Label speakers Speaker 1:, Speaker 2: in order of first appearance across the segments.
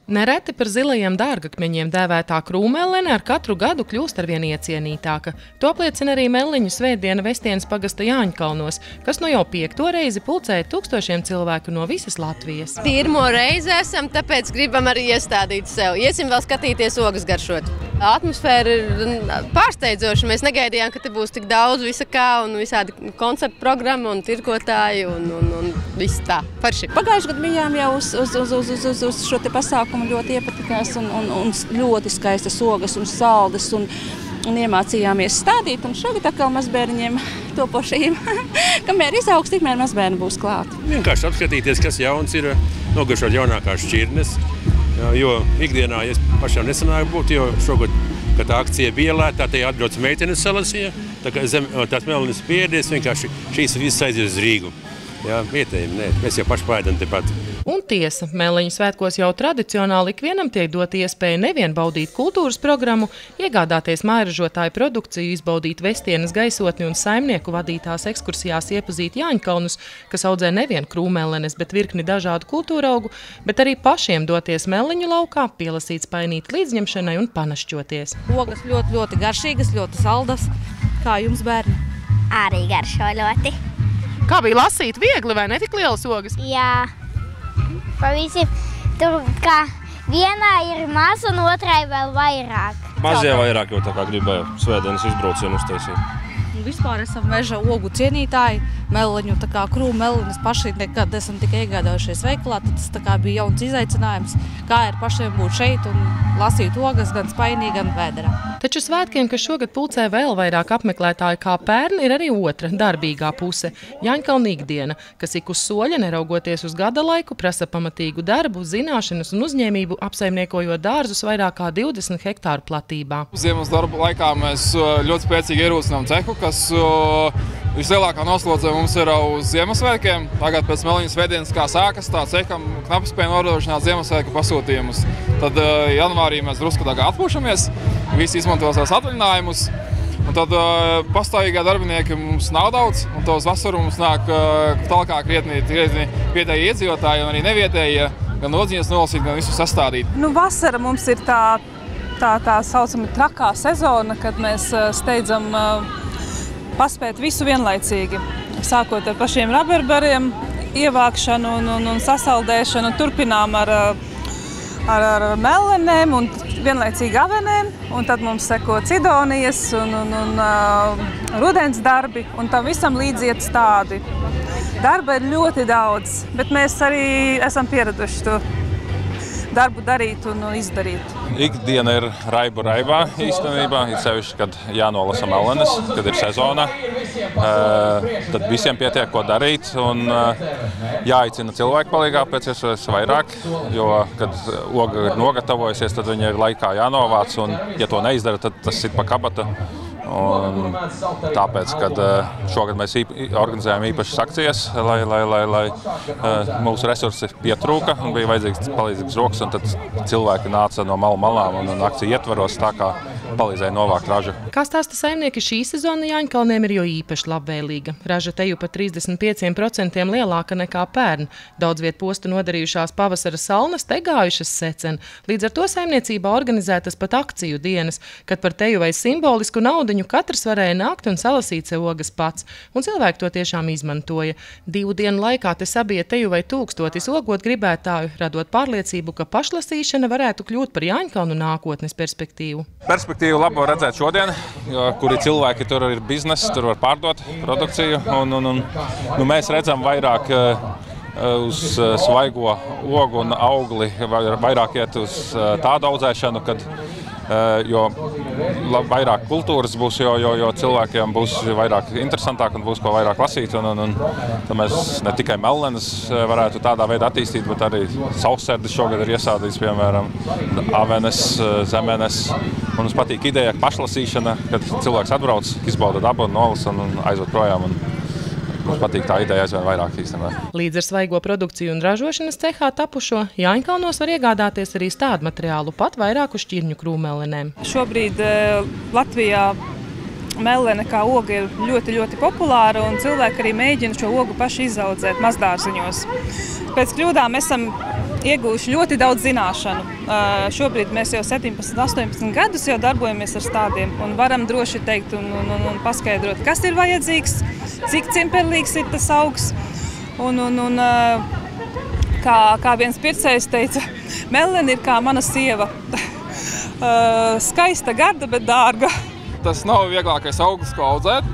Speaker 1: Nereti par zilajiem dārgakmeņiem dēvētā krūmellene ar katru gadu kļūst arvien iecienītāka. To apliecina arī Melliņu svētdiena Vestienes pagasta Jāņkalnos, kas nu jau 5. reizi pulcēja tūkstošiem cilvēku no visas Latvijas.
Speaker 2: Pirmo reizi esam, tāpēc gribam arī iestādīt sev. Iesim vēl skatīties ogas garšot. Atmosfēra ir pārsteidzoša. Mēs negaidījām, ka te būs tik daudz visa kā un visādi koncertu programma un tirgotāji un viss tā. Parši.
Speaker 3: Pagājušajā gadā bijām jau uz šo te pasākumu ļoti iepatikās un ļoti skaistas ogas un saldas un iemācījāmies stādīt. Un šogad atkal mazbērniņiem topošajiem, kamēr izaugs, tikmēr mazbērni būs klāt.
Speaker 4: Vienkārši apskatīties, kas jauns ir, nogaršot jaunākās šķirnes, jo ikdienā es pašām nesanāju būt, jo šogad, kad tā akcija bija lētā, te atbrauc meitenes salasīja, tā kā tās Melliņas piedies, vienkārši šīs visas aizies uz Rīgu. Jā, vietējiem, nē, mēs jau paši paēdam tepat.
Speaker 1: Un tiesa, Melliņu svētkos jau tradicionāli ikvienam tiek dot iespēja nevien baudīt kultūras programmu, iegādāties mājražotāju produkciju, izbaudīt Vestienes gaisotni un saimnieku vadītās ekskursijās iepazīt Jāņkalnus, kas audzē nevien krūmellenes, bet virkni dažādu kultūraugu, bet arī pašiem doties Melliņu laukā, pielasīt spainīt līdzņemšanai un panašķoties.
Speaker 3: Ogas ļoti garšīgas, ļoti saldas. Kā jums, bērni?
Speaker 5: Arī garšo ļoti.
Speaker 1: Kā bija lasīt? Viegli vai ne tik lielas ogas?
Speaker 5: Jā. Pavisam tur kā vienā ir maz un otrai vēl vairāk.
Speaker 6: Mazie vairāk, jo tā kā gribēju svētdienas izbraucienu uztaisīt.
Speaker 3: Vispār esam meža ogu cienītāji, Melliņu, tā kā krūmellenes paši nekad esam tikai iegādājušies veikalā, tad tas tā kā bija jauns izaicinājums, kā ir pašiem būt šeit un lasīt ogas gan spainī, gan vēderā.
Speaker 1: Taču svētkiem, kas šogad pulcē vēl vairāk apmeklētāju kā pērn, ir arī otra darbīgā puse – Jāņkalnu ikdiena, kas ik uz soļa, neraugoties uz gada laiku, prasa pamatīgu darbu, zināšanas un uzņēmību, apsaimniekojot dārzus vairāk kā 20 hektāru platībā.
Speaker 7: Ziemas darba laikā mēs ļoti spēcīgi ierūcinām cehu, kas vislielākā noslodze mums ir uz Ziemassvētkiem. Tagad pēc Melliņu svētdienas kā sākas, tā ceham knapi spēja nodrošināt Ziemassvētku pasūtījumus. Tad janvārī mēs drusku atpūšamies, visi izmanto savus atvaļinājumus. Un tad pastāvīgā darbinieki mums nav daudz, un to uz vasaru mums nāk talkā krietni vietēji iedzīvotāji un arī nevietējie, gan odziņas nolasīt, gan visu sastādīt.
Speaker 8: Vasara mums ir tā saucama trakā sezona, kad mēs steidzam paspēt visu vienlaicīgi. Sākot ar pašiem rabarbariem, ievākšanu un sasaldēšanu, turpinām ar mellenēm un vienlaicīgi avenēm, un tad mums seko cidonijas un rudens darbi, un tam visam līdz iet stādi. Darba ir ļoti daudz, bet mēs arī esam pieraduši to darbu darīt un izdarīt.
Speaker 6: Ikdiena ir raibā īstenībā, ir sevišķi, kad jānolasa mellenes, kad ir sezona. Tad visiem pietiek, ko darīt, un jāaicina cilvēku palīgā pēc iespējas vairāk, jo, kad oga ir nogatavojusies, tad viņa ir laikā jānovāc, un, ja to neizdara, tad tas sit pa kabata. Un tāpēc, kad šogad mēs organizējām īpašas akcijas, lai mūsu resursi pietrūka un bija vajadzīgs palīdzīgs rokas, un tad cilvēki nāca no malām un akciju ietvaros tā kā palīdzēja novākt ražu.
Speaker 1: Kā stāsta saimnieki, šī sezona Jāņkalniem ir jo īpaši labvēlīga. Raža teju pat 35% lielāka nekā pērn. Daudz viet postu nodarījušās pavasara salnas te gājušas secen. Līdz ar to saimniecībā organizētas pat akciju dienas, kad par teju vai simbolisku naudiņu katrs varēja nākt un salasīt sev ogas pats. Un cilvēki to tiešām izmantoja. 2 dienu laikā te sabija teju vai 1000 ogot gribētāju, radot pārliecību, ka pašlasīšana varētu kļūt par Jāņkalnu nākotnes perspektīvu.
Speaker 6: Perspektīvu labo redzēt šodien, kuri cilvēki tur ir biznesa, tur var pārdot produkciju. Mēs redzam vairāk uz svaigo ogu un augli, vairāk iet uz tādu audzēšanu, jo vairāk kultūras būs, jo cilvēkiem būs vairāk interesantāk un būs ko vairāk lasīt. Tad mēs ne tikai mellenes varētu tādā veidā attīstīt, bet arī saussērdis šogad ir iesādīts, piemēram, avenes, zemenes. Un mums patīk ideja pašlasīšana, kad cilvēks atbrauc, izbauda dabu, nolasa un aizved projām. Mums patīk tā ideja aizvien vairāk īstenībā.
Speaker 1: Līdz ar svaigo produkciju un ražošanas cehā tapušo, Jāņkalnos var iegādāties arī stādu materiālu pat vairāku šķirņu krūmellenēm.
Speaker 8: Šobrīd Latvijā mellene kā oga ir ļoti populāra, un cilvēki arī mēģina šo ogu paši izaudzēt mazdārziņos. Pēc kļūdām esam ieguvuši ļoti daudz zināšanu. Šobrīd mēs jau 17, 18 gadus jau darbojamies ar stādiem un varam droši teikt un paskaidrot, kas ir vajadzīgs, cik cimperlīgs ir tas augs. Kā viens pircējs teica, meleni ir kā mana sieva. Skaista, garda, bet dārga.
Speaker 7: Tas nav vieglākais augsts, ko audzēt.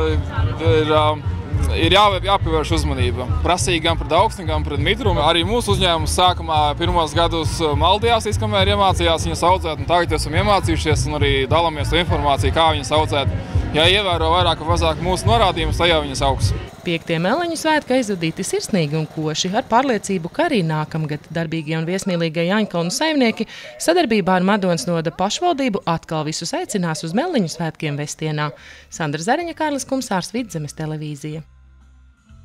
Speaker 7: Ir jāpievērš uzmanība. Prasīgi gan pret augstni, gan pret mitrumu. Arī mūsu uzņēmums sākumā pirmos gadus maldījās, kamēr iemācījās viņas audzēt. Tagad esam iemācījušies un arī dalāmies ar informāciju, kā viņas audzēt. Ja ievēro vairāk vai mazāk mūsu norādījumus, tad jau viņas augs.
Speaker 1: 5. meleņu svētki aizvadīti sirsnīgi un koši, ar pārliecību, ka arī nākamgad darbīgie un viesmīlīgie Jaņkalnu saimnieki sadarbībā ar Madonas novada pašvaldību atkal visus aicinās uz meleņu svētkiem Vestienā. Sandra Zariņa, Kārlis Kumsārs, Vidzemes televīzija.